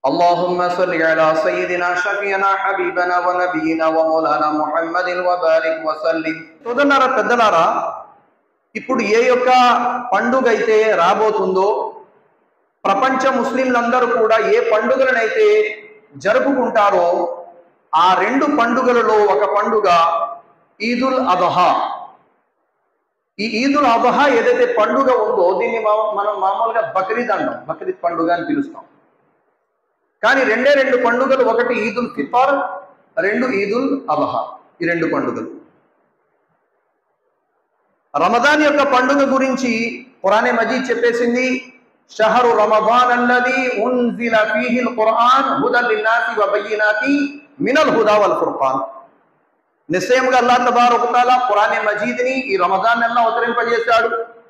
اللهم صل على سيدنا شفيعنا حبيبنا ونبينا ومولانا محمد وبارك وسلم. సోదరులారా పెద్దలారా, ఇప్పుడు ఏ యొక్క పండుగ అయితే రాబోతుందో, ప్రపంచ ముస్లింలందరూ కూడా ఏ పండుగలనైతే జరుపుకుంటారో ఆ రెండు పండుగలలో ఒక పండుగ ఈదుల్ అదహా. ఈ ఈదుల్ అదహా ఏదైతే పండుగ ఉందో దీన్ని మనం మామూలుగా బక్రీద్ అంటాం, బక్రీద్ పండుగ అని పిలుస్తాం. కానీ రెండు పండుగలు, ఒకటి ఈదుల్ ఫితర్, రెండు ఈదుల్ అదహా. ఈ రెండు పండుగలు. రమదాన్ యొక్క పండుగ గురించి ఖురానే మజీద్ చెప్పేసింది, షహరు రమదాన్ అల్లదీ ఉన్జిల ఫీహిల్ ఖురాన్ హుదల్ లిన్నాసి వ బయ్యినాతి మినల్ హుదా వల్ ఫుర్ఖాన్. నిశ్చయంగా అల్లాహ్ తబారక వ తఆలా ఖురానే మజీద్ని ఈ రమదాన్ నెలలో అవతరింపజేశాడు.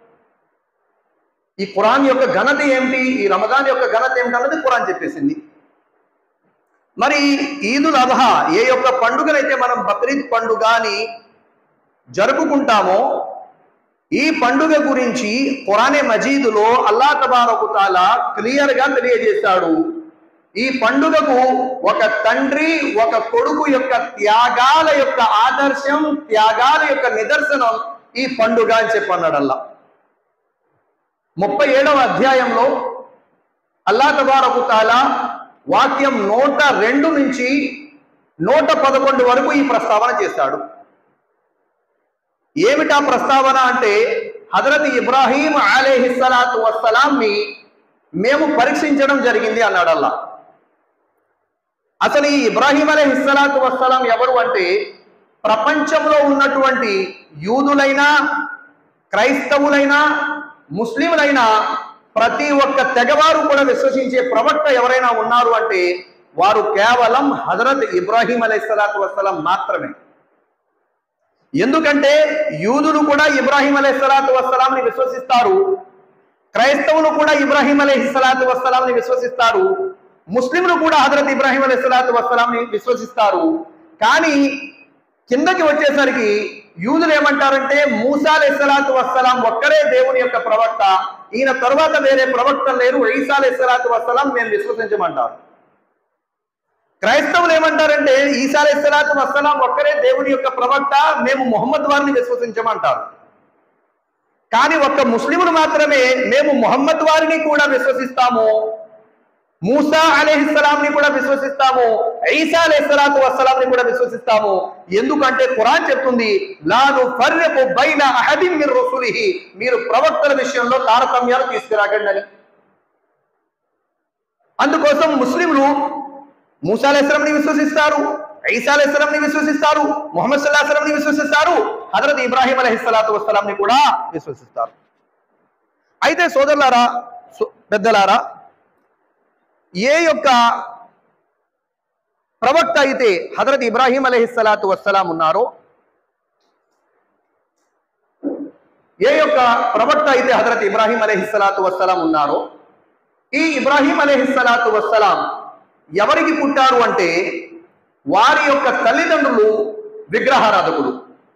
ఈ ఖురాన్ యొక్క ఘనత ఏమిటి, ఈ రమదాన్ యొక్క ఘనత ఏమిటి అన్నది ఖురాన్ చెప్పేసింది. మరి ఈదుల్ అదహా ఏ యొక్క పండుగనైతే మనం బక్రీద్ పండుగ అని జరుపుకుంటామో ఈ పండుగ గురించి ఖురానే మజీదులో అల్లాహ్ తబారక వ తఆలా క్లియర్గా తెలియజేశాడు. ఈ పండుగకు ఒక తండ్రి ఒక కొడుకు యొక్క త్యాగాల యొక్క ఆదర్శం, త్యాగాల యొక్క నిదర్శనం ఈ పండుగ అని చెప్పన్నాడు అల్లాహ్. 37వ అధ్యాయంలో అల్లాహ్ తబారక వ తఆలా వాక్యం 102 నుంచి 111 వరకు ఈ ప్రస్తావన చేశాడు. ఏమిటా ప్రస్తావన అంటే, హజరత్ ఇబ్రాహీం అలైహిస్సలాతు వస్సలాంని మేము పరీక్షించడం జరిగింది అన్నాడు అల్లాహ్. అసలు ఈ ఇబ్రాహీం అలైహిస్సలాతు వస్సలాం ఎవరు అంటే, ప్రపంచంలో ఉన్నటువంటి యూదులైనా క్రైస్తవులైనా ముస్లింలైనా ప్రతి ఒక్క తెగవారు కూడా విశ్వసించే ప్రవక్త ఎవరైనా ఉన్నారు అంటే వారు కేవలం హజరత్ ఇబ్రాహీం అలైహిస్సలాతు వస్సలాం మాత్రమే. ఎందుకంటే యూదులు కూడా ఇబ్రాహీం అలైహిస్సలాతు వస్సలాంని విశ్వసిస్తారు, క్రైస్తవులు కూడా ఇబ్రాహీం అలైహిస్సలాతు వస్సలాంని విశ్వసిస్తారు, ముస్లింలు కూడా హజరత్ ఇబ్రాహీం అలైహిస్సలాతు వస్సలాంని విశ్వసిస్తారు. కానీ కిందకి వచ్చేసరికి యూదులు ఏమంటారంటే మూసా అలైహిస్సలాతు వస్సలాం ఒక్కరే దేవుని యొక్క ప్రవక్త, ఈయన తర్వాత వేరే ప్రవక్తలు లేరు, ఈసా అలైహిస్సలాతు వస్సలాం మేము విశ్వసించమంటారు. క్రైస్తవులు ఏమంటారంటే ఈసా అలైహిస్సలాతు వస్సలాం ఒక్కరే దేవుని యొక్క ప్రవక్త, మేము ముహమ్మద్ వారిని విశ్వసించమంటారు. కానీ ఒక్క ముస్లింలు మాత్రమే మేము ముహమ్మద్ వారిని కూడా విశ్వసిస్తాము, మూసా అలైహిస్సలాంని కూడా విశ్వసిస్తాము, ఈసా అలైహిస్సలాతు వస్సలాంని కూడా విశ్వసిస్తాము. ఎందుకంటే ఖురాన్ చెప్తుంది, లా నుఫర్రిఖు బైన అహదిన్ మిర్ రుసులిహి, మీరు ప్రవక్తల విషయంలో తారతమ్యాలు తీసుకురాకండి అని. అందుకోసం ముస్లింలు మూసా అలైహిస్సలాంని విశ్వసిస్తారు, ఈసా అలైహిస్సలాంని విశ్వసిస్తారు, ముహమ్మద్ సల్లల్లాహు అలైహి వసల్లంని విశ్వసిస్తారు, హజరత్ ఇబ్రాహీం అలైహిస్సలాతు వస్సలాంని కూడా విశ్వసిస్తారు. అయితే సోదరులారా పెద్దలారా, ఏ యొక్క ప్రవక్త అయితే హజరత్ ఇబ్రాహీం అలైహిస్సలాతు వస్సలాం ఉన్నారో, ఏ యొక్క ప్రవక్త అయితే హజరత్ ఇబ్రాహీం అలైహిస్సలాతు వస్సలాం ఉన్నారో, ఈ ఇబ్రాహీం అలైహిస్సలాతు వస్సలాం ఎవరికి పుట్టారు అంటే వారి యొక్క తల్లిదండ్రులు విగ్రహారాధకులు.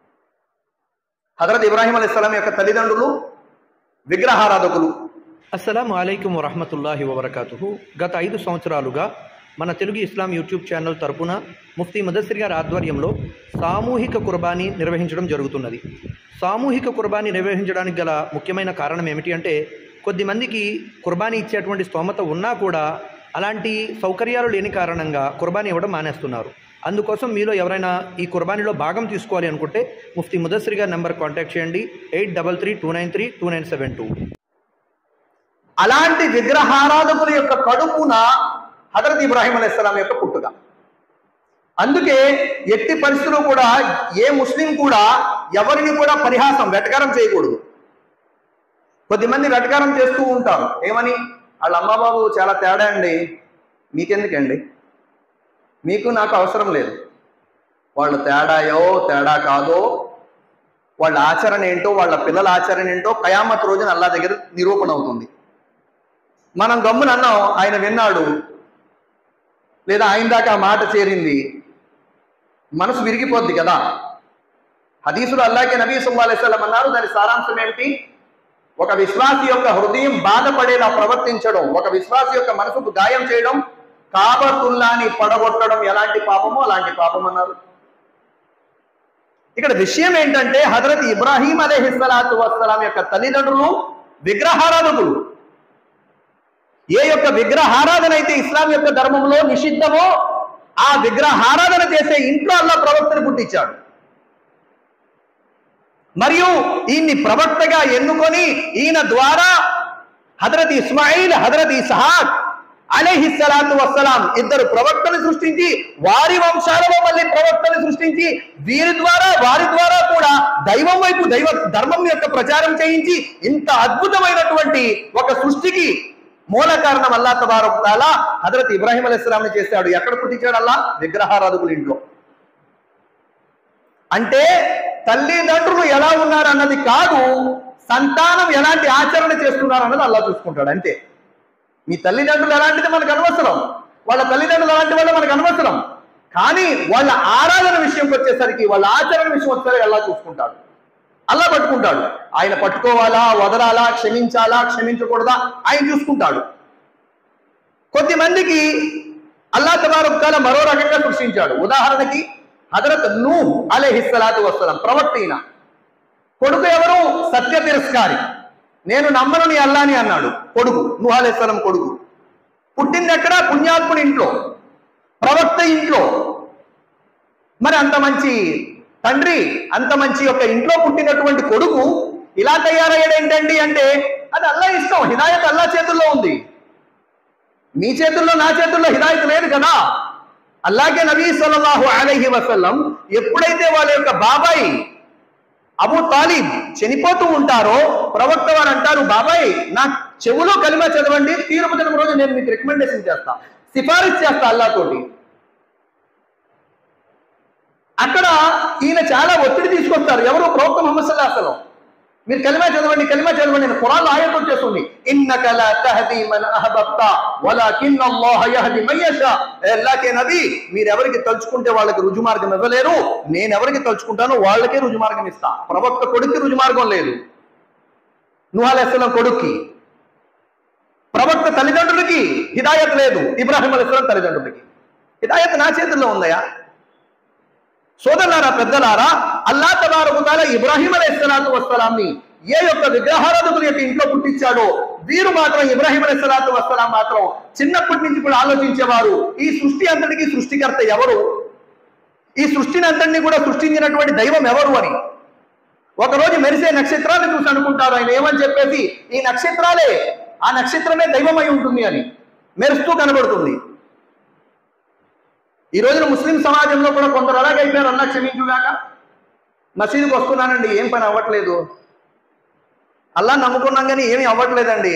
హజరత్ ఇబ్రాహీం అలైహిస్సలాం యొక్క తల్లిదండ్రులు విగ్రహారాధకులు. అస్సలాము అలైకుం వరహమతుల్లాహి వబరకాతుహు. గత 5 సంవత్సరాలుగా మన తెలుగు ఇస్లాం యూట్యూబ్ ఛానల్ తరపున ముఫ్తీ ముదస్సిర్ గారి ఆధ్వర్యంలో సామూహిక కుర్బానీ నిర్వహించడం జరుగుతున్నది. సామూహిక కుర్బానీ నిర్వహించడానికి గల ముఖ్యమైన కారణం ఏమిటి అంటే, కొద్దిమందికి కుర్బానీ ఇచ్చేటువంటి స్తోమత ఉన్నా కూడా అలాంటి సౌకర్యాలు లేని కారణంగా కుర్బానీ ఇవ్వడం మానేస్తున్నారు. అందుకోసం మీలో ఎవరైనా ఈ కుర్బానీలో భాగం తీసుకోవాలి అనుకుంటే ముఫ్తీ ముదస్సిర్ గారి నెంబర్ కాంటాక్ట్ చేయండి, 8332932972. అలాంటి విగ్రహారాధకుల యొక్క కడుపున హజరత్ ఇబ్రాహీం అలైహిస్సలాం యొక్క పుట్టుక. అందుకే ఎట్టి పరిస్థితుల్లో కూడా ఏ ముస్లిం కూడా ఎవరిని కూడా పరిహాసం వెటకారం చేయకూడదు. కొద్దిమంది వెటకారం చేస్తూ ఉంటారు, ఏమని, వాళ్ళ అమ్మబాబు చాలా తేడా అండి, మీకెందుకండి, మీకు నాకు అవసరం లేదు, వాళ్ళు తేడాయో తేడా కాదో, వాళ్ళ ఆచరణ ఏంటో వాళ్ళ పిల్లల ఆచరణ ఏంటో కయామత్ రోజున అల్లాహ్ దగ్గర నిరూపణ అవుతుంది. మనం గమ్మున అన్నాం, ఆయన విన్నాడు, లేదా ఆయన దాకా ఆ మాట చేరింది, మనసు విరిగిపోద్ది కదా. హదీసులు అల్లాహ్కి నబీ సల్లల్లాహు అలైహి వసల్లం అన్నారు, దాని సారాంశం ఏమిటి, ఒక విశ్వాసి యొక్క హృదయం బాధపడేలా ప్రవర్తించడం, ఒక విశ్వాసి యొక్క మనసుకు గాయం చేయడం కాబతుల్లాని పడగొట్టడం ఎలాంటి పాపమో అలాంటి పాపం అన్నారు. ఇక్కడ విషయం ఏంటంటే హజరత్ ఇబ్రాహీం అలైహిస్సలాతు వస్సలాం యొక్క తల్లిదండ్రులు విగ్రహారాధకులు. ఏ యొక్క విగ్రహారాధన అయితే ఇస్లాం యొక్క ధర్మంలో నిషిద్ధమో ఆ విగ్రహారాధన చేసే ఇంట్లో అల్లాహ్ ప్రవక్తను పుట్టించాడు. మరియు ఈయన్ని ప్రవక్తగా ఎన్నుకొని ఈయన ద్వారా హజరత్ ఇస్మాయిల్, హజరత్ ఇస్హాక్ అలైహిస్సలాతు వస్సలాం ఇద్దరు ప్రవక్తలు సృష్టించి వారి వంశాలలో మళ్ళీ ప్రవక్తలు సృష్టించి వారి ద్వారా కూడా దైవం వైపు దైవ ధర్మం యొక్క ప్రచారం చేయించి ఇంత అద్భుతమైనటువంటి ఒక సృష్టికి మూల కారణం అల్లాహ్ తబారక తఆలా హజరత్ ఇబ్రాహీం అలైహిస్సలాంని చేశాడు. ఎక్కడ పుట్టించాడు అల్లాహ్? విగ్రహారాధకుల ఇంట్లో. అంటే తల్లిదండ్రులు ఎలా ఉన్నారు అన్నది కాదు, సంతానం ఎలాంటి ఆచరణ చేస్తున్నారు అన్నది అల్లాహ్ చూసుకుంటాడు. అంతే. మీ తల్లిదండ్రులు ఎలాంటిది మనకు అనవసరం, వాళ్ళ తల్లిదండ్రులు ఎలాంటి వాళ్ళు మనకు అనవసరం. కానీ వాళ్ళ ఆరాధన విషయంకి వచ్చేసరికి, వాళ్ళ ఆచరణ విషయం వచ్చేసరికి అల్లాహ్ చూసుకుంటాడు. అల్లాహ్ పట్టుకుంటాడు. ఆయన పట్టుకోవాలా, వదలాలా, క్షమించాలా, క్షమించకూడదా ఆయన చూసుకుంటాడు. కొద్దిమందికి అల్లాహ్ తబారక తఆలా మరో రకంగా సృష్టించాడు. ఉదాహరణకి హజరత్ నూహ్ అలైహిస్సలాతు వస్సలాం ప్రవక్త. ఈయన కొడుకు ఎవరు? సత్య తిరస్కారి. నేను నమ్మను నీ అల్లాని అన్నాడు కొడుకు, నూహ్ అలైహిస్సలాం కొడుకు. పుట్టింది ఎక్కడ? పుణ్యాత్ముని ఇంట్లో, ప్రవక్త ఇంట్లో. మరి అంత మంచి తండ్రి, అంత మంచి యొక్క ఇంట్లో పుట్టినటువంటి కొడుకు ఇలా తయారయ్యాడు ఏంటండి అంటే అది అల్లాహ్ ఇష్టం. హిదాయత్ అల్లాహ్ చేతుల్లో ఉంది. మీ చేతుల్లో నా చేతుల్లో హిదాయత్ లేదు కదా. అల్లాహ్కే నబీ సల్లల్లాహు అలైహి వసల్లం ఎప్పుడైతే వాళ్ళ యొక్క బాబాయ్ అబూ తాలిబ్ చనిపోతూ ఉంటారో ప్రవక్త వారు అంటారు, బాబాయ్ నా చెవులో కలిమా చదవండి, తీర్పు దినం రోజు నేను మీకు రికమెండేషన్ చేస్తా, సిఫారిష్ చేస్తా అల్లాహ్ తోటి. అక్కడ ఈయన చాలా ఒత్తిడి తీసుకొస్తారు. ఎవరు? ప్రవక్త ముహమ్మద్ సల్లల్లాహు అలైహి వసల్లం. మీరు కలిమా చదవండి, కలిమా చదవండి. నేను ఖురాన్లో ఆయత్ వచ్చేస్తుంది, ఇన్నక లా తహదీ మన్ అహబబ్త వలకిన్నల్లాహ యహదీ మన్ యషా. అల్లాహ్కే నబీ, మీరు ఎవరికి తలుచుకుంటే వాళ్ళకి రుజుమార్గం ఇవ్వలేరు, నేను ఎవరికి తలుచుకుంటానో వాళ్ళకే రుజుమార్గం ఇస్తా. ప్రవక్త కొడుక్కి రుజుమార్గం లేదు, నూహ్ అలైహిస్సలాం కొడుక్కి. ప్రవక్త తల్లిదండ్రులకి హిదాయత్ లేదు, ఇబ్రాహీం అలైహిస్సలాం తల్లిదండ్రులకి. హిదాయత్ నా చేతుల్లో ఉందయా. సోదరులారా, పెద్దలారా, అల్లాహ్ తబారక తఆలా ఇబ్రాహీం అలైహిస్సలాతు వస్సలాంని ఏ యొక్క విగ్రహారాధకుల యొక్క ఇంట్లో పుట్టించాడో వీరు మాత్రం, ఇబ్రాహీం అలైహిస్సలాతు వస్సలాం మాత్రం చిన్నప్పటి నుంచి కూడా ఆలోచించేవారు, ఈ సృష్టి అంతటికి సృష్టికర్త ఎవరు, ఈ సృష్టిని అంతటిని కూడా సృష్టించినటువంటి దైవం ఎవరు అని. ఒకరోజు మెరిసే నక్షత్రాన్ని చూసి అనుకుంటారు ఆయన ఏమని చెప్పేసి, ఈ నక్షత్రాలే, ఆ నక్షత్రమే దైవమై ఉంటుంది అని మెరుస్తూ కనబడుతుంది. ఈ రోజున ముస్లిం సమాజంలో కూడా కొందరు అలాగైపోయారు. అల్లాహ్ క్షమించుగాక. మసీదుకి వస్తున్నానండి, ఏం పని అవ్వట్లేదు, అల్లాహ్ నమ్ముకున్నాం కానీ ఏమీ అవ్వట్లేదండి.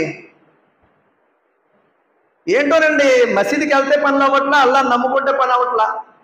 ఏంటోనండి, మసీదుకి వెళ్తే పనులు అవ్వట్లా, అల్లాహ్ నమ్ముకుంటే పని అవ్వట్లా.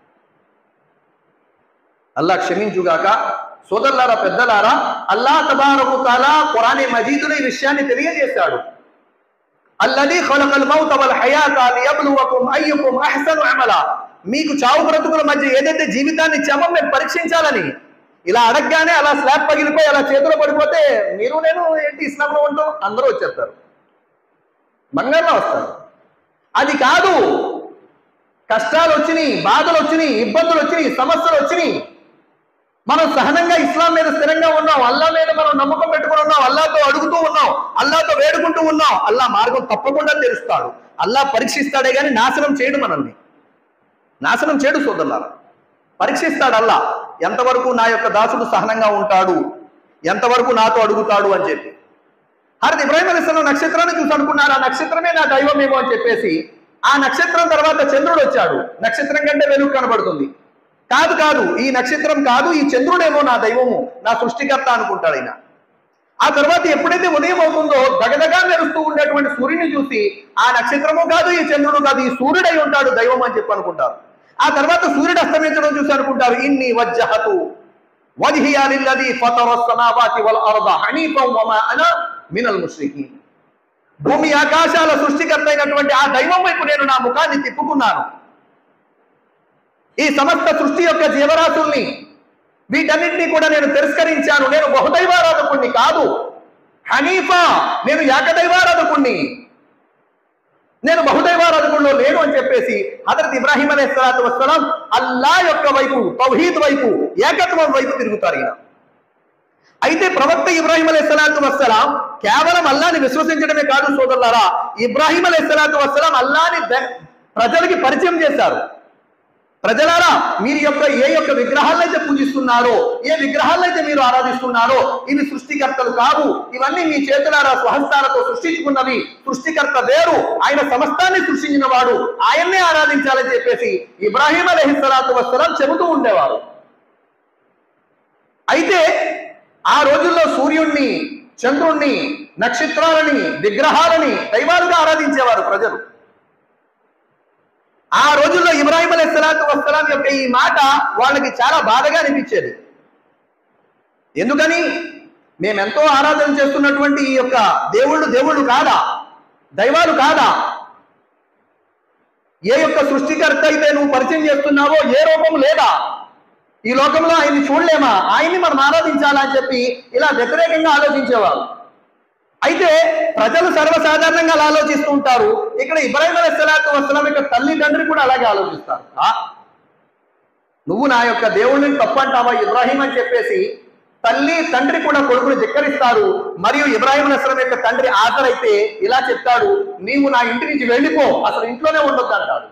అల్లాహ్ క్షమించుగాక. సోదరులారా, పెద్దలారా, అల్లాహ్ తబారక తఆలా ఖురాన్ మజీదులో ఈ విషయాన్ని తెలియజేశాడు. అల్లదీ ఖలకల్ మౌత వల్ హయాత లియబ్లువకుం అయ్యుకుం అహ్సను అమలా. మీకు చావు బ్రతుకుల మధ్య ఏదైతే జీవితాన్ని ఇచ్చామో మేము పరీక్షించాలని. ఇలా అడగగానే అలా స్లాబ్ పగిలిపోయి అలా చేతిలో పడిపోతే మీరు నేను ఏంటి ఇస్లాంలో ఉంటాం అందరూ వచ్చేస్తారు, బంగారులో వస్తారు. అది కాదు. కష్టాలు వచ్చినాయి, బాధలు వచ్చినాయి, ఇబ్బందులు వచ్చినాయి, సమస్యలు వచ్చినాయి, మనం సహనంగా ఇస్లాం మీద స్థిరంగా ఉన్నాం, అల్లాహ్ మీద మనం నమ్మకం పెట్టుకుని ఉన్నాం, అల్లాహ్తో అడుగుతూ ఉన్నాం, అల్లాహ్తో వేడుకుంటూ ఉన్నాం. అల్లాహ్ మార్గం తప్పకుండా తెరుస్తాడు. అల్లాహ్ పరీక్షిస్తాడే కానీ నాశనం చేయడు, మనల్ని నాశనం చేయడు. సోదరులారా, పరీక్షిస్తాడు అల్లాహ్, ఎంతవరకు నా యొక్క దాసుడు సహనంగా ఉంటాడు, ఎంతవరకు నాతో అడుగుతాడు అని చెప్పి. హజరత్ ఇబ్రాహీం అలైహిస్సలాం నక్షత్రాన్ని చూసి అనుకున్నారు, ఆ నక్షత్రమే నా దైవమేమో అని చెప్పేసి. ఆ నక్షత్రం తర్వాత చంద్రుడు వచ్చాడు, నక్షత్రం కంటే వెలుగు కనబడుతుంది. కాదు కాదు, ఈ నక్షత్రం కాదు, ఈ చంద్రుడేమో నా దైవము, నా సృష్టికర్త అనుకుంటాడు ఆయన. ఆ తర్వాత ఎప్పుడైతే ఉదయం అవుతుందో దగదగా మెరుస్తూ ఉండేటువంటి సూర్యుని చూసి ఆ నక్షత్రము కాదు, ఈ చంద్రుడు కాదు, ఈ సూర్యుడై ఉంటాడు దైవం అని చెప్పి అనుకుంటారు. ఆ తర్వాత సూర్యుడు అస్తమించడం చూసి అనుకుంటారు, ఇన్ని వజ్జహతు వజ్హియా లిల్లదీ ఫతరస్ సమావాతి వల్ అర్ద హనీఫం వమా అనా మినల్ ముష్రికీన్. భూమి ఆకాశాల సృష్టికర్త అయినటువంటి ఆ దైవం వైపు నేను నా ముఖాన్ని తిప్పుకున్నాను. ఈ సమస్త సృష్టి యొక్క జీవరాశుల్ని వీటన్నింటినీ కూడా నేను తిరస్కరించాను. నేను బహుదైవారాధకుణ్ణి కాదు, హనీఫా, నేను ఏకదైవారాధకుణ్ణి. నేను బహుదైవారాధకుల్లో లేను అని చెప్పేసి హజరత్ ఇబ్రాహీం అలైహిస్సలాతు వస్సలాం అల్లా యొక్క వైపు, తౌహీద్ వైపు, ఏకత్వం వైపు తిరుగుతారు ఈయన. అయితే ప్రవక్త ఇబ్రాహీం అలైహిస్సలాతు వస్సలాం కేవలం అల్లాని విశ్వసించడమే కాదు సోదరులారా, ఇబ్రాహీం అలైహిస్సలాతు వస్సలాం అల్లాని ప్రజలకి పరిచయం చేశారు. ప్రజలారా, మీరు ఏ యొక్క విగ్రహాలైతే పూజిస్తున్నారో, ఏ విగ్రహాలైతే మీరు ఆరాధిస్తున్నారో, ఇవి సృష్టికర్తలు కావు, ఇవన్నీ మీ చేతులారా స్వహస్తాలతో సృష్టించుకున్నవి. సృష్టికర్త వేరు, ఆయన సమస్తాన్ని సృష్టించిన వాడు, ఆయన్నే ఆరాధించాలని చెప్పేసి ఇబ్రాహీం అలైహిస్సలాతు వస్సలాం చెబుతూ ఉండేవారు. అయితే ఆ రోజుల్లో సూర్యుణ్ణి, చంద్రుణ్ణి, నక్షత్రాలని, విగ్రహాలని దైవాలుగా ఆరాధించేవారు ప్రజలు. ఆ రోజుల్లో ఇబ్రాహీం అలైహిస్సలాతు వస్సలాం యొక్క ఈ మాట వాళ్ళకి చాలా బాధగా అనిపించేది. ఎందుకని? మేమెంతో ఆరాధన చేస్తున్నటువంటి ఈ యొక్క దేవుళ్ళు కాదా, దైవాలు కాదా? ఏ యొక్క సృష్టికర్త అయితే నువ్వు పరిచయం చేస్తున్నావో ఏ రూపం లేదా? ఈ లోకంలో ఆయన్ని చూడలేమా? ఆయన్ని మనం ఆరాధించాలా అని చెప్పి ఇలా వ్యతిరేకంగా ఆలోచించేవారు. అయితే ప్రజలు సర్వసాధారణంగా అలా ఆలోచిస్తూ ఉంటారు. ఇక్కడ ఇబ్రాహీం అలైహిస్సలాతు వస్సలాం యొక్క తల్లి తండ్రి కూడా అలాగే ఆలోచిస్తారు. నువ్వు నా యొక్క దేవుళ్ళని తప్పు అంటావా ఇబ్రాహీం అని చెప్పేసి తల్లి తండ్రి కూడా కొడుకుని ధిక్కరిస్తారు. మరియు ఇబ్రాహీం అలైహిస్సలాం యొక్క తండ్రి ఆజర్ అయితే ఇలా చెప్తాడు, నీవు నా ఇంటి నుంచి వెళ్ళిపో, అసలు ఇంట్లోనే ఉండొద్దు అంటాడు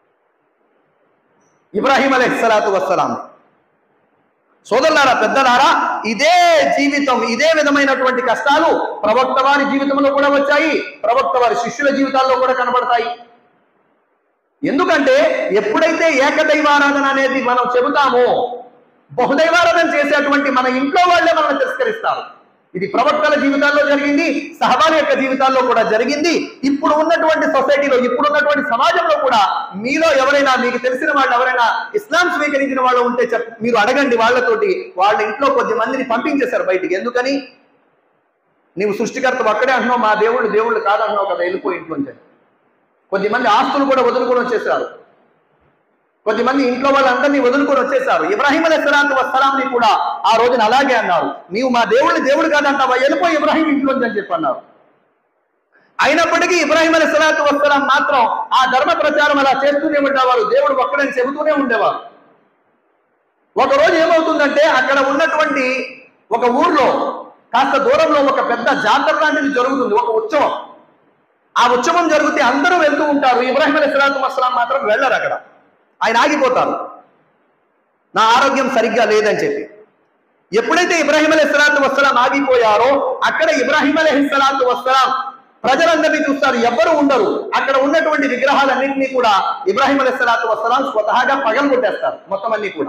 ఇబ్రాహీం అలైహిస్సలాతు వస్సలాం. సోదరులారా, పెద్దలారా, ఇదే జీవితం, ఇదే విధమైనటువంటి కష్టాలు ప్రవక్త వారి జీవితంలో కూడా వచ్చాయి, ప్రవక్త వారి శిష్యుల జీవితాల్లో కూడా కనబడతాయి. ఎందుకంటే ఎప్పుడైతే ఏకదైవారాధన అనేది మనం చెబుతామో, బహుదైవారాధన చేసేటువంటి మన ఇంట్లో వాళ్ళే మనల్ని తిరస్కరిస్తారు. ఇది ప్రవక్తల జీవితాల్లో జరిగింది, సహబాల యొక్క జీవితాల్లో కూడా జరిగింది. ఇప్పుడు ఉన్నటువంటి సొసైటీలో, ఇప్పుడు ఉన్నటువంటి సమాజంలో కూడా మీలో ఎవరైనా, మీకు తెలిసిన వాళ్ళు ఎవరైనా ఇస్లాం స్వీకరించిన వాళ్ళు ఉంటే మీరు అడగండి వాళ్ళతోటి. వాళ్ళ ఇంట్లో కొద్ది మందిని పంపించేశారు బయటికి. ఎందుకని? నీవు సృష్టికర్త ఒక్కడే అంటున్నావు, మా దేవుళ్ళు కాదంటున్నావు కదా, వెళ్ళిపోయి ఇంట్లోంచి. కొద్దిమంది ఆస్తులు కూడా వదులుకొని వచ్చేసారు, కొద్దిమంది ఇంట్లో వాళ్ళందరినీ వదులుకొని వచ్చేసారు. ఇబ్రాహీం అలైహిస్సలాతు వస్సలాంని కూడా ఆ రోజున అలాగే అన్నారు, నీవు మా దేవుడు కాదంటావా, వెళ్ళిపోయి ఇబ్రాహీం ఇంట్లోంచి అని చెప్పి అన్నారు. అయినప్పటికీ ఇబ్రాహీం అలైహిస్సలాతు వస్సలాం మాత్రం ఆ ధర్మ ప్రచారం అలా చేస్తూనే ఉండేవారు, దేవుడు ఒక్కడని చెబుతూనే ఉండేవారు. ఒకరోజు ఏమవుతుందంటే, అక్కడ ఉన్నటువంటి ఒక ఊర్లో కాస్త దూరంలో ఒక పెద్ద జాతర లాంటిది జరుగుతుంది, ఒక ఉత్సవం. ఆ ఉత్సవం జరిగితే అందరూ వెళ్తూ ఉంటారు, ఇబ్రాహీం అలైహిస్సలాతు వస్సలాం మాత్రం వెళ్ళరు. అక్కడ ఆయన ఆగిపోతారు, నా ఆరోగ్యం సరిగ్గా లేదని చెప్పి. ఎప్పుడైతే ఇబ్రాహీం అలైహిస్సలాతు వస్సలాం ఆగిపోయారో, అక్కడ ఇబ్రాహీం అలైహిస్సలాతు వస్సలాం ప్రజలందరినీ చూస్తారు, ఎవ్వరూ ఉండరు. అక్కడ ఉన్నటువంటి విగ్రహాలన్నింటినీ కూడా ఇబ్రాహీం అలైహిస్సలాతు వస్సలాం స్వతహాగా పగలగొట్టేస్తారు మొత్తం అన్ని కూడా.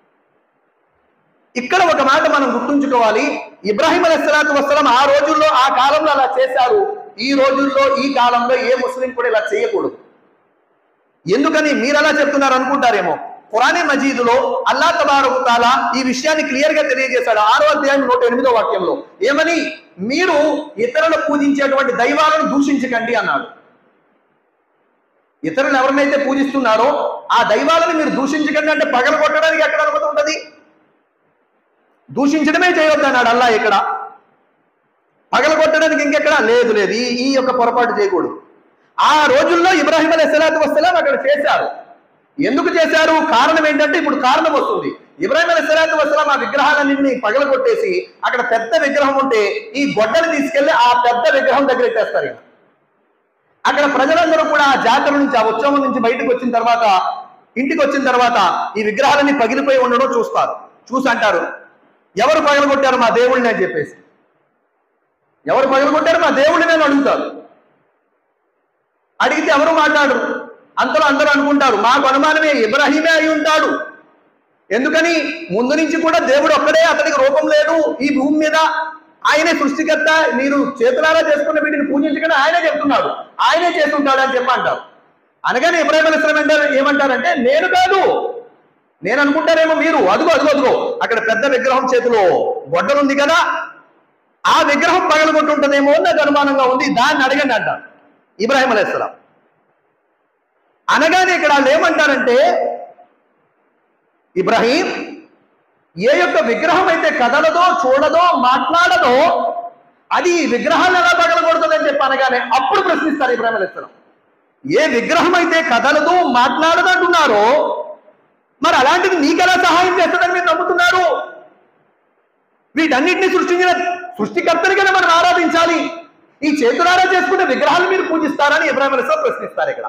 ఇక్కడ ఒక మాట మనం గుర్తుంచుకోవాలి, ఇబ్రాహీం అలైహిస్సలాతు వస్సలాం ఆ రోజుల్లో, ఆ కాలంలో అలా చేశారు. ఈ రోజుల్లో, ఈ కాలంలో ఏ ముస్లిం కూడా ఇలా చేయకూడదు. ఎందుకని మీరు అలా చెప్తున్నారు అనుకుంటారేమో. ఖురానే మజీదులో అల్లా తబారక తఆలా ఈ విషయాన్ని క్లియర్ గా తెలియజేశాడు. 6వ అధ్యాయం 108వ వాక్యంలో ఏమని? మీరు ఇతరులు పూజించేటువంటి దైవాలను దూషించకండి అన్నాడు. ఇతరులు ఎవరినైతే పూజిస్తున్నారో ఆ దైవాలను మీరు దూషించకండి అంటే పగలగొట్టడానికి ఎక్కడ అనుమతి ఉంటుంది? దూషించడమే చేయొద్దు అన్నాడు అల్లా. ఇక్కడ పగలగొట్టడానికి ఇంకెక్కడ లేదు. ఈ యొక్క పొరపాటు చేయకూడదు. ఆ రోజుల్లో ఇబ్రాహీం అలైహిస్సలాతు వస్సలాం అక్కడ చేశారు. ఎందుకు చేశారు? కారణం ఏంటంటే, ఇప్పుడు కారణం వస్తుంది. ఇబ్రాహీం అలైహిస్సలాతు వస్సలాం ఆ విగ్రహాలన్నింటినీ పగలగొట్టేసి అక్కడ పెద్ద విగ్రహం ఉంటే ఈ గొడ్డలు తీసుకెళ్లి ఆ పెద్ద విగ్రహం దగ్గర పెట్టేస్తారు. అక్కడ ప్రజలందరూ కూడా ఆ జాతర నుంచి, ఆ ఉత్సవం నుంచి బయటకు వచ్చిన తర్వాత, ఇంటికి వచ్చిన తర్వాత ఈ విగ్రహాలన్నీ పగిలిపోయి ఉండడం చూస్తారు. చూసి అంటారు, ఎవరు పగలగొట్టారు మా దేవుళ్ళని అని చెప్పేసి. ఎవరు పగలగొట్టారు మా దేవుళ్ళని అని అడుగుతారు. అడిగితే ఎవరు మాట్లాడరు. అంతలో అందరూ అనుకుంటారు, మాకు అనుమానమే, ఇబ్రాహీమే అయి ఉంటాడు. ఎందుకని? ముందు నుంచి కూడా దేవుడు ఒక్కడే, అతనికి రూపం లేదు ఈ భూమి మీద, ఆయనే సృష్టికర్త, మీరు చేతులారా చేసుకున్న వీటిని పూజించకుండా ఆయనే చెప్తున్నాడు, ఆయనే చేస్తుంటాడు అని చెప్పి అంటారు. అనగానే ఇబ్రాహీం అలైహిస్సలాం ఏమంటారంటే, నేను కాదు, నేను అనుకుంటారేమో మీరు, అదుగో అక్కడ పెద్ద విగ్రహం చేతిలో గొడ్డలుంది కదా, ఆ విగ్రహం పగలగొట్టుంటుందేమో నాకు అనుమానంగా ఉంది, దాన్ని అడగండి అంటారు ఇబ్రాహీం అలైహిస్సలాం. అనగానే ఇక్కడ వాళ్ళు ఏమంటారంటే, ఇబ్రాహీం ఏ యొక్క విగ్రహం అయితే కదలదో, చూడదో, మాట్లాడదో అది విగ్రహాన్ని ఎలా పగలగొడుతుందని చెప్పి అనగానే అప్పుడు ప్రశ్నిస్తారు ఇబ్రాహీం అలైహిస్సలాం. ఏ విగ్రహం అయితే కదలదు మాట్లాడదంటున్నారో మరి అలాంటిది నీకెలా సహాయం చేస్తుందని మీరు నమ్ముతున్నారు? వీటన్నిటిని సృష్టించిన సృష్టికర్తని కదా మనం ఆరాధించాలి. ఈ చేతులారా చేసుకునే విగ్రహాలు మీరు పూజిస్తారని ఇబ్రాహిం అలైహిస్సలాం ప్రశ్నిస్తారు ఇక్కడ.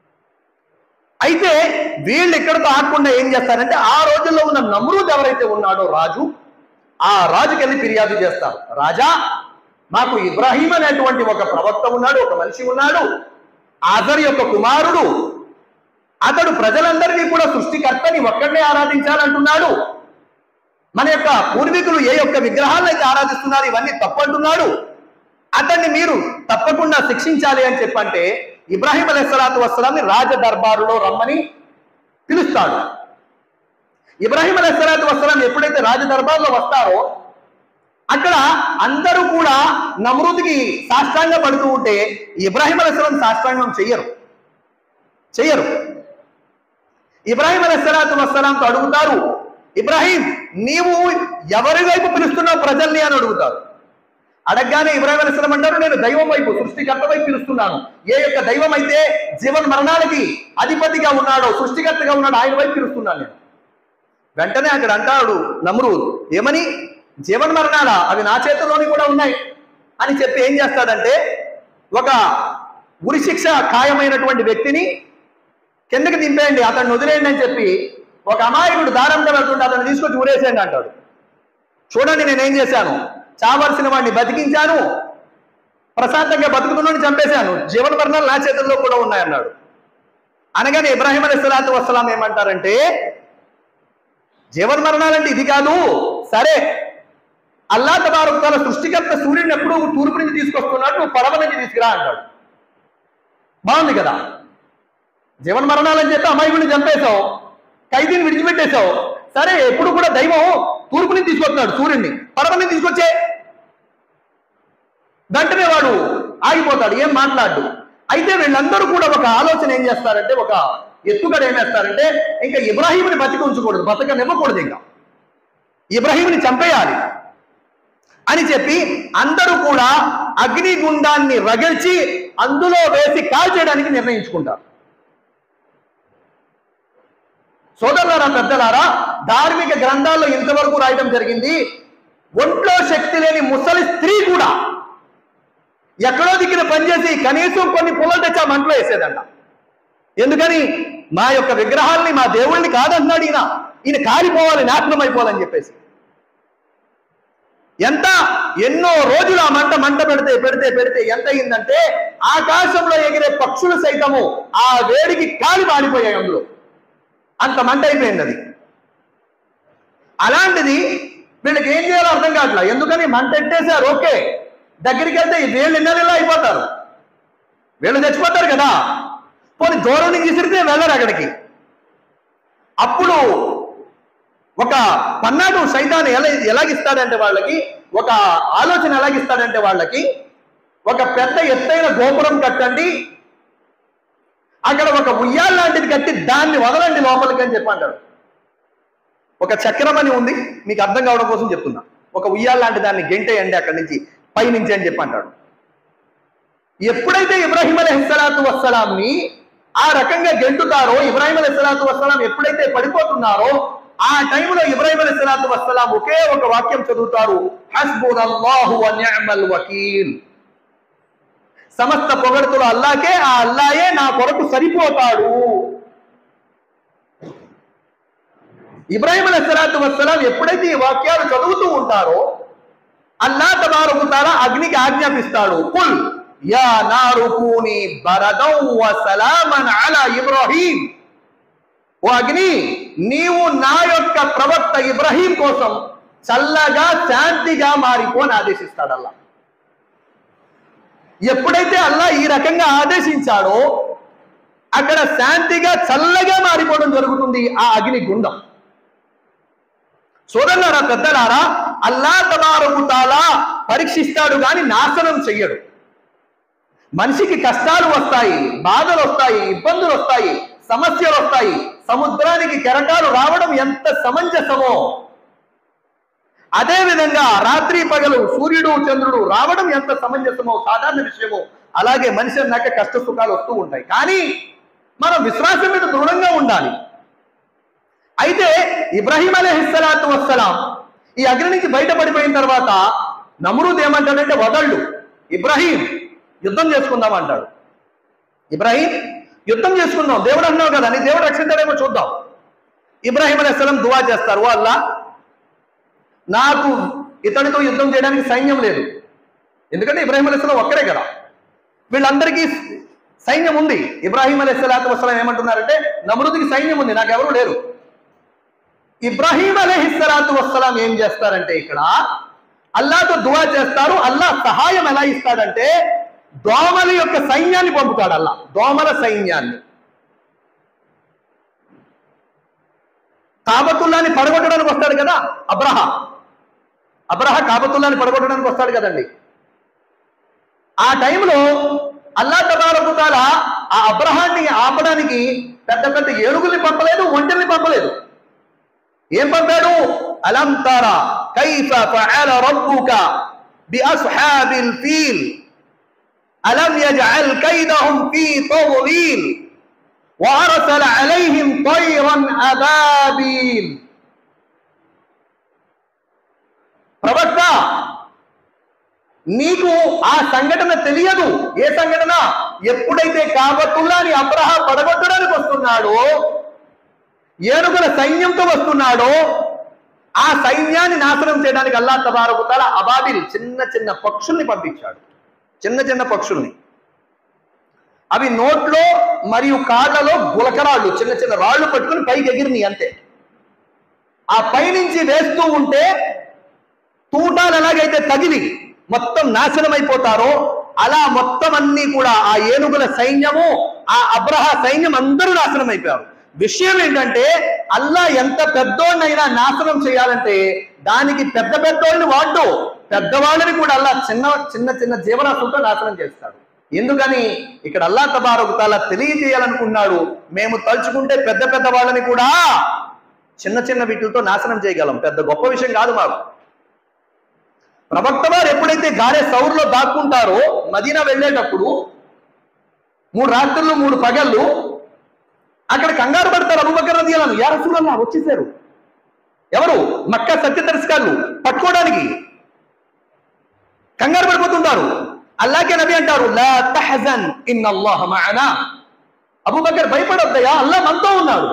అయితే వీళ్ళు ఇక్కడతో ఆగకుండా ఏం చేస్తారంటే ఆ రోజుల్లో ఉన్న నమ్రూద్ ఎవరైతే ఉన్నాడో రాజు, ఆ రాజుకి వెళ్ళి ఫిర్యాదు చేస్తారు. రాజా, మాకు ఇబ్రాహీం అనేటువంటి ఒక ప్రవక్త ఉన్నాడు, ఒక మనిషి ఉన్నాడు, ఆజర్ యొక్క కుమారుడు, అతడు ప్రజలందరినీ కూడా సృష్టికర్తని ఒక్కడనే ఆరాధించాలంటున్నాడు. మన యొక్క పూర్వీకులు ఏ యొక్క విగ్రహాలను అయితే ఆరాధిస్తున్నారు ఇవన్నీ తప్పంటున్నాడు. అతన్ని మీరు తప్పకుండా శిక్షించాలి అని చెప్పంటే ఇబ్రాహీం అలైహిస్సలాతు వస్సలాంని రాజ దర్బారులో రమ్మని పిలుస్తాడు. ఇబ్రాహీం అలైహిస్సలాతు వస్సలాం ఎప్పుడైతే రాజ దర్బార్లో వస్తారో అక్కడ అందరూ కూడా నమ్రూద్కి సాష్టాంగ పడుతూ ఉంటే ఇబ్రాహీం అలైహిస్సలాం సాష్టాంగం చెయ్యరు. ఇబ్రాహీం అలైహిస్సలాతు వస్సలాంతో అడుగుతారు, ఇబ్రాహీం, నీవు ఎవరి వైపు పిలుస్తున్నావు ప్రజల్ని అని అడుగుతారు. అడగగానే ఇబ్రాహీం అలైహిస్సలాం అంటారు, నేను దైవం వైపు, సృష్టికర్త వైపు పిలుస్తున్నాను. ఏ యొక్క దైవం అయితే జీవన మరణాలకి అధిపతిగా ఉన్నాడో, సృష్టికర్తగా ఉన్నాడో ఆయన వైపు పిలుస్తున్నాను నేను. వెంటనే అక్కడ అంటాడు నమ్రూద్, ఏమని? జీవన మరణాల అవి నా చేతుల్లోని కూడా ఉన్నాయి అని చెప్పి ఏం చేస్తాడంటే ఒక ఉరిశిక్ష ఖాయమైనటువంటి వ్యక్తిని కిందకి దింపేయండి, అతన్ని వదిలేయండి అని చెప్పి ఒక అమాయకుడు దారంగా వెళ్తుంటే అతన్ని తీసుకొచ్చి ఊరేసేయండి అంటాడు. చూడండి నేనేం చేశాను, చావలసిన వాడిని బతికించాను, ప్రశాంతంగా బతుకుతున్నాను చంపేశాను, జీవన మరణాలు నా చేతుల్లో కూడా ఉన్నాయన్నాడు. అనగానే ఇబ్రాహీం అలైహిస్సలాతు వస్సలాం ఏమంటారంటే, జీవన మరణాలంటే ఇది కాదు, సరే అల్లాహ్ తబారక తఆలా సృష్టికర్త సూర్యుడిని ఎప్పుడు తూర్పు నుంచి తీసుకొస్తున్నాడు, నువ్వు పడవ నుంచి తీసుకురా అంటాడు. బాగుంది కదా, జీవన మరణాలని చెప్పి అమాయకుడిని చంపేశావు, ఖైదీని విడిచిపెట్టేశావు, సరే ఎప్పుడు కూడా దైవం తూర్పు నుంచి తీసుకొస్తున్నాడు సూర్యుడిని, పడవ నుంచి తీసుకొచ్చే. వెంటనే వాడు ఆగిపోతాడు, ఏం మాట్లాడు. అయితే వీళ్ళందరూ కూడా ఒక ఆలోచన ఏం చేస్తారంటే, ఒక ఎత్తుగడ ఏం చేస్తారంటే, ఇంకా ఇబ్రాహీంని బతికి ఉంచకూడదు, బతకనివ్వకూడదు, ఇంకా ఇబ్రాహీంని చంపేయాలి అని చెప్పి అందరూ కూడా అగ్నిగుండాన్ని రగిల్చి అందులో వేసి కాల్చేయడానికి నిర్ణయించుకుంటారు. సోదరులారా, పెద్దలారా, ధార్మిక గ్రంథాల్లో ఇంతవరకు రాయడం జరిగింది, ఒంట్లో శక్తి లేని ముసలి స్త్రీ కూడా ఎక్కడో దిక్కున పనిచేసి కనీసం కొన్ని పుల్లలు తెచ్చి ఆ మంటలో వేసేదంట. ఎందుకని? మా యొక్క విగ్రహాల్ని, మా దేవుళ్ళని కాదంటున్నాడు ఈయన కాలిపోవాలి, నాశనం అయిపోవాలని చెప్పేసి. ఎన్నో రోజులు ఆ మంట పెడితే ఎంత అయిందంటే ఆకాశంలో ఎగిరే పక్షులు సైతము ఆ వేడికి కాలి మాడిపోయాయి, అందులో అంత మంట అయిపోయింది అది. అలాంటిది వీళ్ళకి ఏం చేయాలో అర్థం కావట్లా. ఎందుకని? మంట ఎట్టేశారు, ఓకే, దగ్గరికి వెళ్తే వీళ్ళు ఇన్నెలా అయిపోతారు, వీళ్ళు చచ్చిపోతారు కదా, పోనీ దూరం నుంచి విసిరితే వెళ్ళరు అక్కడికి. అప్పుడు ఒక పన్నాడు సైతాన్ ఎలాగిస్తాడంటే వాళ్ళకి, ఒక ఆలోచన ఎలాగిస్తాడంటే వాళ్ళకి, ఒక పెద్ద ఎత్తైన గోపురం కట్టండి, అక్కడ ఒక ఉయ్యాల లాంటిది కట్టి దాన్ని వదలండి లోపలికి అని చెప్పంటాడు. ఒక చక్రం అని ఉంది, మీకు అర్థం కావడం కోసం చెప్తున్నా. ఒక ఉయ్యాల లాంటి దాన్ని గెంటేయండి అక్కడి నుంచి, పైనుంచి అని చెప్పంటాడు. ఎప్పుడైతే ఇబ్రాహీం అలైహిస్సలాతు వస్సలాంని ఆ రకంగా గెంటుతారో, ఇబ్రాహీం అలైహిస్సలాతు వస్సలాం ఎప్పుడైతే పడిపోతున్నారో ఆ టైంలో ఇబ్రాహీం అలైహిస్సలాతు వస్సలాం ఒకే ఒక వాక్యం చదువుతారు, హస్బునల్లాహు వ నిఅమల్ వకీల్. సమస్త పొగడుతులు అల్లాకే, ఆ అల్లాయే నా కొరకు సరిపోతాడు. ఇబ్రాహీం అలైహిస్సలాతు వస్సలాం ఎప్పుడైతే ఈ వాక్యాలు చదువుతూ ఉంటారో అల్లాహ్ తబారక తఆలా అగ్నికి ఆజ్ఞాపిస్తాడు, కుల్ యా నారు కూని బరదౌ వ సలామన్ అలా ఇబ్రాహీం. ఓ అగ్ని, నీవు నా యొక్క ప్రవక్త ఇబ్రాహీం కోసం చల్లగా శాంతిగా మారిపోని ఆదేశిస్తాడు అల్లా. ఎప్పుడైతే అల్లా ఈ రకంగా ఆదేశించాడో అక్కడ శాంతిగా చల్లగా మారిపోవడం జరుగుతుంది ఆ అగ్ని గుండం. సోదరులారా, పెద్దలారా, అల్లా తబారక తఆలా పరీక్షిస్తాడు కానీ నాశనం చెయ్యడు. మనిషికి కష్టాలు వస్తాయి, బాధలు వస్తాయి, ఇబ్బందులు వస్తాయి, సమస్యలు వస్తాయి. సముద్రానికి కెరటాలు రావడం ఎంత సమంజసమో అదే విధంగా రాత్రి పగలు సూర్యుడు చంద్రుడు రావడం ఎంత సమంజసమో, సాధారణ విషయమో అలాగే మనిషి అన్నాక కష్ట సుఖాలు వస్తూ ఉంటాయి. కానీ మనం విశ్వాసం మీద దృఢంగా ఉండాలి. అయితే ఇబ్రాహీం అలైహిస్సలాతు వస్సలాం ఈ అగ్ని నుంచి బయటపడిపోయిన తర్వాత నమ్రూద్ ఏమంటాడంటే, వదళ్ళు ఇబ్రాహీం, యుద్ధం చేసుకుందాం అంటాడు. ఇబ్రాహీం, యుద్ధం చేసుకుందాం, దేవుడు అన్నావు కదా, నీ దేవుడు రక్షించాడేమో చూద్దాం. ఇబ్రాహీం అలైహిస్సలాం దువా చేస్తారు, ఓ అల్లా, నాకు ఇతడితో యుద్ధం చేయడానికి సైన్యం లేదు. ఎందుకంటే ఇబ్రాహీం అలైహిస్సలాం ఒక్కడే కదా, వీళ్ళందరికీ సైన్యం ఉంది. ఇబ్రాహీం అలైహిస్సలాతు వస్సలాం ఏమంటున్నారంటే, నమ్రూద్కి సైన్యం ఉంది, నాకెవరు లేరు. ఇబ్రాహీం అలైహిస్సలాతు వస్సలాం ఏం చేస్తారంటే, ఇక్కడ అల్లాతో దువా చేస్తారు. అల్లా సహాయం ఎలా ఇస్తాడంటే, దోమల యొక్క సైన్యాన్ని పంపుతాడు. అల్లా దోమల సైన్యాన్ని, కాబతుల్లాని పడగొట్టడానికి వస్తాడు కదా అబ్రహ కాబతుల్లాని పడగొట్టడానికి వస్తాడు కదండి. ఆ టైంలో అల్లా తబారక వ తఆలా ఆ అబ్రహాన్ని ఆపడానికి పెద్ద పెద్ద ఏనుగుల్ని పంపలేదు, ఒంటెల్ని పంపలేదు. ఏం పంపాడు? అలం తరా కైఫ ఫఅల రబ్బుక బిఅస్హాబిల్ ఫీల్ అలం యజ్అల్ కైదహుం ఫీ తద్లీల్ వఅర్సల అలైహిం తైరన్ అబాబీల్. ప్రవక్త, నీకు ఆ సంఘటన తెలియదు. ఏ సంఘటన? ఎప్పుడైతే కాబతుల్లాని అబ్రహ పడగొట్టడానికి వస్తున్నాడో, ఏనుగుల సైన్యంతో వస్తున్నాడో, ఆ సైన్యాన్ని నాశనం చేయడానికి అల్లా తబారక వ తఆలా అబాబిల్ చిన్న చిన్న పక్షుల్ని పంపించాడు. చిన్న చిన్న పక్షుల్ని, అవి నోట్లో మరియు కాళ్ళలో గులకరాళ్ళు, చిన్న చిన్న రాళ్ళు పట్టుకుని పైకి ఎగిరిని అంతే. ఆ పైనుంచి వేస్తూ ఉంటే తూటాలు ఎలాగైతే తగిలి మొత్తం నాశనం అయిపోతారో, అలా మొత్తం అన్ని కూడా ఆ ఏనుగుల సైన్యము, ఆ అబ్రహ సైన్యం అందరూ నాశనం అయిపోయారు. విషయం ఏంటంటే, అల్లా ఎంత పెద్దోళ్ళనైనా నాశనం చేయాలంటే దానికి పెద్ద పెద్దోళ్ళని వాడు, పెద్దవాళ్ళని కూడా అల్లా చిన్న చిన్న చిన్న జీవరాశులతో నాశనం చేస్తాడు. ఎందుకని? ఇక్కడ అల్లా తబారక వ తఆలా తెలియజేయాలనుకున్నాడు, మేము తలుచుకుంటే పెద్ద పెద్ద వాళ్ళని కూడా చిన్న చిన్న వీటితో నాశనం చేయగలం. పెద్ద గొప్ప విషయం కాదు మాకు. ప్రవక్త వారు ఎప్పుడైతే గారే సౌర్లో దాక్కుంటారో, మదీనా వెళ్ళేటప్పుడు 3 రాత్రులు 3 పగళ్ళు అక్కడ కంగారు పడతారు. అబూబకర్ రలియల్లాహు అన్హు, యా రసూలల్లాహ్, వచ్చేసారు. ఎవరు? మక్కా సత్యదర్శకాలు పట్టుకోవడానికి కంగారు పడిపోతుంటారు. అల్లాహ్కే నబీ అంటారు, లా తహజన్ ఇన్నల్లాహ మఅనా. అబూబకర్, భయపడొద్దయ్యా, అల్లాహ్ మనతో ఉన్నాడు.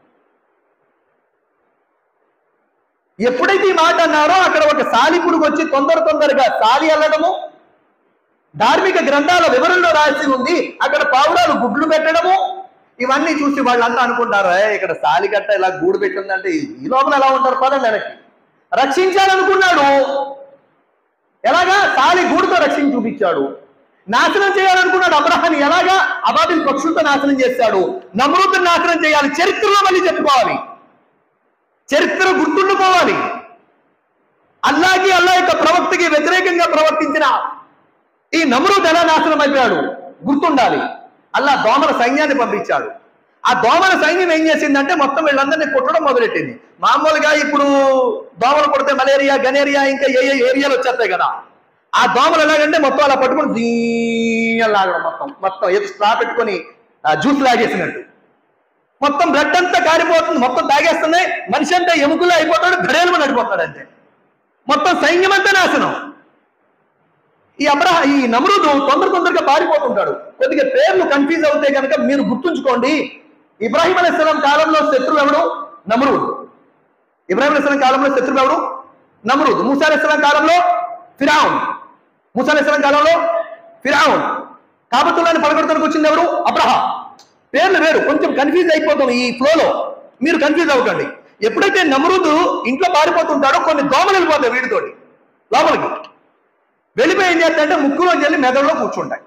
ఎప్పుడైతే ఈ మాట అన్నారో, అక్కడ ఒక సాలిపుడుగు వచ్చి తొందరగా సాలి అల్లడము, ధార్మిక గ్రంథాల వివరణలో రాసి ఉంది అక్కడ పావురాలు గుడ్లు పెట్టడము, ఇవన్నీ చూసి వాళ్ళంతా అనుకుంటారు, ఇక్కడ సాలి కట్ట ఇలా గూడు పెట్టిందంటే ఈ లోపల ఎలా ఉంటారు, పదండి వెనక్కి. రక్షించాలనుకున్నాడు. ఎలాగా? సాలి గూడుతో రక్షించి చూపించాడు. నాశనం చేయాలనుకున్నాడు అబ్రహాన్ని, ఎలాగా? అబాబిల్ పక్షులతో నాశనం చేశాడు. నమ్రూద్ని నాశనం చేయాలి. చరిత్రలో మళ్ళీ చెప్పుకోవాలి, చరిత్ర గుర్తుండిపోవాలి. అల్లాహకి, అల్లాహ్ యొక్క ప్రవక్తకి వ్యతిరేకంగా ప్రవర్తించిన ఈ నమ్రూద్ ఎలా నాశనం అయిపోయాడు గుర్తుండాలి. అల్లాహ్ దోమల సైన్యాన్ని పంపించాడు. ఆ దోమల సైన్యం ఏం చేసిందంటే మొత్తం వీళ్ళందరినీ కొట్టడం మొదలెట్టింది. మామూలుగా ఇప్పుడు దోమలు కొడితే మలేరియా, గనేరియా, ఇంకా ఏ ఏరియాలు వచ్చేస్తాయి కదా, ఆ దోమలు ఎలాగంటే మొత్తం అలా పట్టుకుని దీలాగడం, మొత్తం ఏదో స్ట్రా పెట్టుకొని జ్యూస్ లాగేసినట్టు మొత్తం బ్లడ్ అంతా కారిపోతుంది, మొత్తం తాగేస్తున్నాయి. మనిషి అంటే ఎముకలు అయిపోతాడు, గడేలు నడిపోతాడు అంతే. మొత్తం సైన్యం అంతా నాశనం. ఈ నమ్రూదు తొందరగా పారిపోతుంటాడు. కొద్దిగా పేర్లు కన్ఫ్యూజ్ అవుతే కనుక మీరు గుర్తుంచుకోండి, ఇబ్రాహీం అలైహిస్సలాం కాలంలో శత్రువు ఎవడు? నమ్రూద్. ఇబ్రాహీం అలైహిస్సలాం కాలంలో శత్రువు ఎవడు? నమ్రూద్. మూసా అలైహిస్సలాం కాలంలో ఫిరౌన్. మూసా అలైహిస్సలాం కాలంలో ఫిరౌన్. కాబతుల్లాని పడగొట్టడానికి వచ్చింది ఎవరు? అబ్రహా. పేర్లు వేరు, కొంచెం కన్ఫ్యూజ్ అయిపోతాం ఈ ఫ్లోలో, మీరు కన్ఫ్యూజ్ అవ్వకండి. ఎప్పుడైతే నమ్రూదు ఇంట్లో పారిపోతుంటాడో కొన్ని దోమలు వెళ్ళిపోతాయి వీడితోటి లోపలికి. వెళ్ళిపోయి ఏం చేస్తాయంటే ముక్కులోకి వెళ్ళి మెదడులో కూర్చుంటాయి.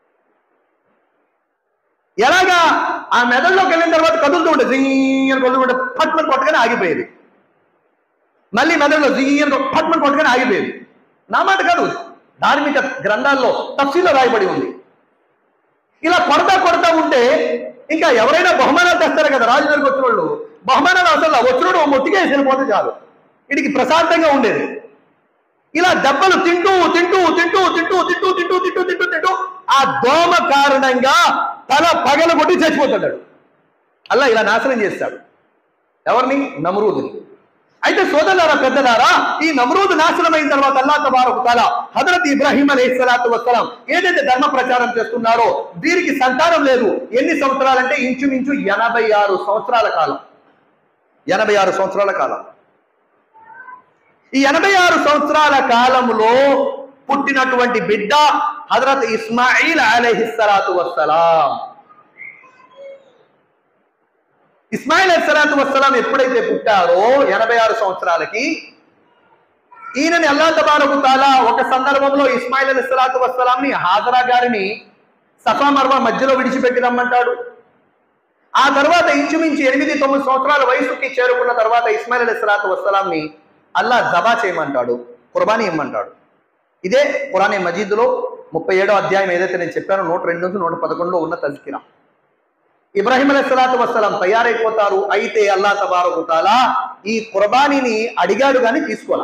ఎలాగా? ఆ మెదడులోకి వెళ్ళిన తర్వాత కదులుతూ ఉంటుంది, జియ్యని కదులుతుంటే పట్మని కొట్టగానే ఆగిపోయేది. మళ్ళీ మెదడులో జియ్యని పట్మని కొట్టగానే ఆగిపోయేది. నా మాట కాదు, ధార్మిక గ్రంథాల్లో తఫ్సీర్లో రాయబడి ఉంది. ఇలా కొడతా ఉంటే ఇంకా ఎవరైనా బహుమానాలు తెస్తారు కదా, రాజు దగ్గరికి వచ్చిన వాళ్ళు బహుమానాలు అసలు వచ్చినోడు మొట్టిగా వెళ్ళిపోతే చాలు, వీడికి ప్రశాంతంగా ఉండేది. ఇలా దెబ్బలు తింటూ తింటూ తింటూ తింటూ తింటూ తింటూ తింటూ తింటూ తింటూ ఆ దోమ కారణంగా తల పగలగొట్టి చచ్చిపోతాడు. అల్లా ఇలా నాశనం చేస్తాడు. ఎవరిని? నమ్రూదుని. అయితే సోదరులారా, పెద్దలారా, ఈ నమ్రూదు నాశనం అయిన తర్వాత అల్లాహ్ తబారక తఆలా హజరత్ ఇబ్రాహీం అలైహిస్సలాతు వస్సలాం ఏదైతే ధర్మ ప్రచారం చేస్తున్నారో వీరికి సంతానం లేదు. ఎన్ని సంవత్సరాలంటే ఇంచుమించు 86 సంవత్సరాల కాలం. 86 సంవత్సరాల కాలం. ఈ 86 సంవత్సరాల కాలంలో పుట్టినటువంటి బిడ్డ హజరత్ ఇస్మాయిల్ అలైహిస్సలాతు వస్సలాం. ఇస్మాయిల్ అలైహిస్సలాతు వస్సలాం ఎప్పుడైతే పుట్టారో 86 సంవత్సరాలకి ఈయనని అల్లాహ్ తబారక తఆలా ఒక సందర్భంలో ఇస్మాయిల్ అలైహిస్సలాతు వస్సలాంని హాజరా గారిని సఫా మర్వా మధ్యలో విడిచిపెట్టి రమ్మంటాడు. ఆ తర్వాత ఇంచుమించు 8-9 సంవత్సరాల వయసుకి చేరుకున్న తర్వాత ఇస్మాయిల్ అలైహిస్సలాతు వస్సలాంని అల్లాహ్ జబా చేయమంటాడు, కుర్బానీ ఇమ్మంటాడు. ఇదే ఖురాన్ మజీద్లో 37వ అధ్యాయం ఏదైతే నేను చెప్పానో 102 నుంచి 111లో ఉన్న తజ్కిరా. ఇబ్రాహీం అలైహిస్సలాతు వస్సలాం తయారైపోతారు. అయితే అల్లాహ్ తబారక తఆలా ఈ కుర్బానీని అడిగాడు కానీ తీసుకోలా.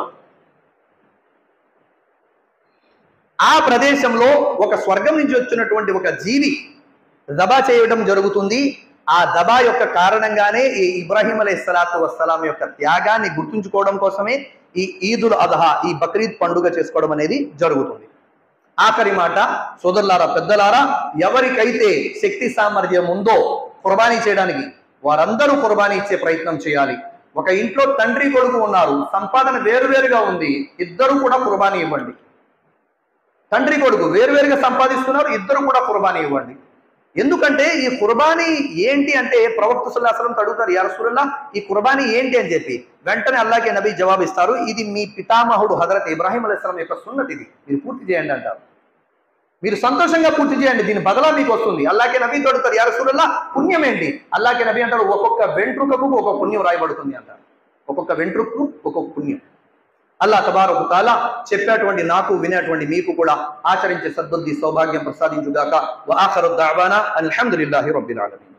ఆ ప్రదేశంలో ఒక స్వర్గం నుంచి వచ్చినటువంటి ఒక జీవి దబా చేయడం జరుగుతుంది. ఆ దబా యొక్క కారణంగానే ఈ ఇబ్రాహీం అలైహిస్సలాతు వస్సలాం యొక్క త్యాగాన్ని గుర్తుంచుకోవడం కోసమే ఈ ఈదుల్ అద్హా, ఈ బక్రీద్ పండుగ చేసుకోవడం అనేది జరుగుతుంది. ఆఖరి మాట, సోదరులారా, పెద్దలారా, ఎవరికైతే శక్తి సామర్థ్యం ఉందో కుర్బానీ చేయడానికి వారందరూ కుర్బానీ ఇచ్చే ప్రయత్నం చేయాలి. ఒక ఇంట్లో తండ్రి కొడుకు ఉన్నారు, సంపాదన వేరువేరుగా ఉంది, ఇద్దరు కూడా కుర్బానీ ఇవ్వండి. తండ్రి కొడుకు వేరువేరుగా సంపాదిస్తున్నారు, ఇద్దరు కూడా కుర్బానీ ఇవ్వండి. ఎందుకంటే ఈ కుర్బానీ ఏంటి అంటే ప్రవక్త సల్లల్లాహు అలైహి వసల్లం అడుగుతారు, యా రసూలల్లాహ్ ఈ కుర్బానీ ఏంటి అని చెప్పి. వెంటనే అల్లాహ్కి నబీ జవాబిస్తారు, ఇది మీ పితామహుడు హజరత్ ఇబ్రాహీం అలైహిస్సలాం యొక్క సున్నత్, ఇది మీరు పూర్తి చేయండి అంటారు. మీరు సంతోషంగా పూర్తి చేయండి, దీని బదలా మీకు వస్తుంది. అల్లాహ్కి నబీ తోడుతారు, యా రసూలల్లాహ్ పుణ్యం ఏంటి? అల్లాహ్కి నబీ అంటారు, ఒక్కొక్క వెంట్రుకకు ఒక్కొక్క పుణ్యం రాయబడుతుంది అంటారు. ఒక్కొక్క వెంట్రుకకు ఒక్కొక్క పుణ్యం. అల్లాహ్ తబారక తఆలా చెప్పేటువంటి నాకు వినేటువంటి మీకు కూడా ఆచరించే సద్బుద్ధి సౌభాగ్యం ప్రసాదించుగాక. వ ఆఖిరు దఅవానా అల్హమ్దులిల్లాహి రబ్బిల్ ఆలమీన్.